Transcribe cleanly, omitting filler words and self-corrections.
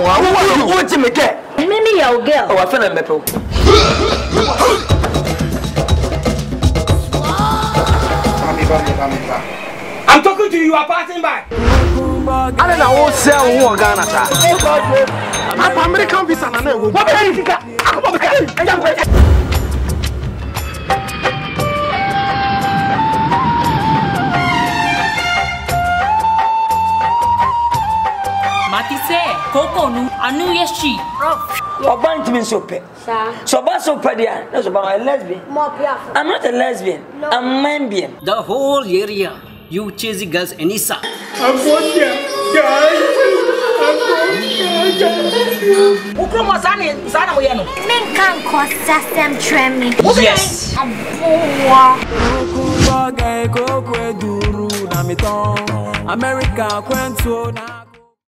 What you make? Mimi your girl. Oh, I feel like me. I'm talking to you, you are passing by. I don't know who sell who Ghana. I'm American visa na no. What be you think? Matisse, Coco nu, anu yeshi. Oban to me so pe. So ba so pe dia, no so ba a lesbian. I'm not a lesbian. No. I'm lesbian. The whole area, you chasing girls Anissa. I'm going there, guys. I'm going there. Ukromo sana mo yeno. Men kan kosta sem tremi. Yes. America kwento na